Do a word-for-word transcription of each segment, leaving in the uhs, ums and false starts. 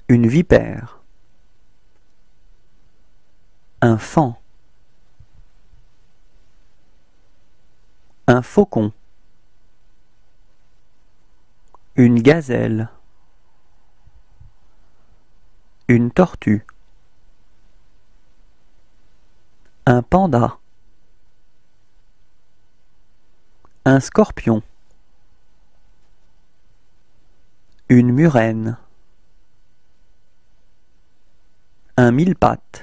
Une vipère. Un faon. Un faucon. Une gazelle. Une tortue. Un panda. Un scorpion. Une murène. Un mille-pattes.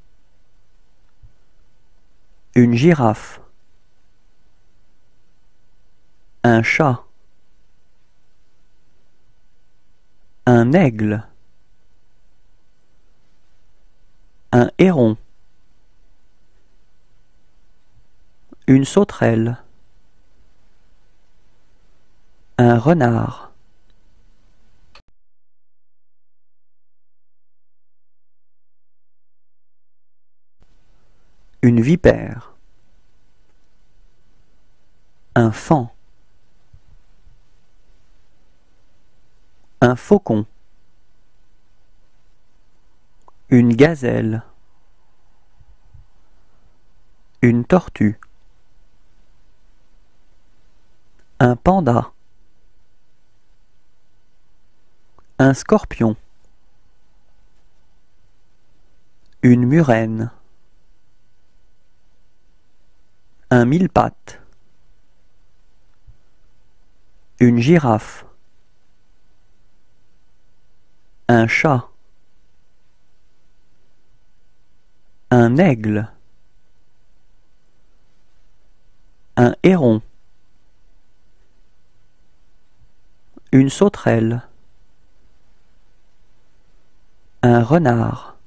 Une girafe. Un chat. Un aigle. Un héron. Une sauterelle. Un renard. Une vipère. Un faon. Un faucon. Une gazelle. Une tortue. Un panda. Un scorpion. Une murène. Un mille-pattes. Une girafe. Un chat. Un aigle. Un héron. Une sauterelle. Un renard.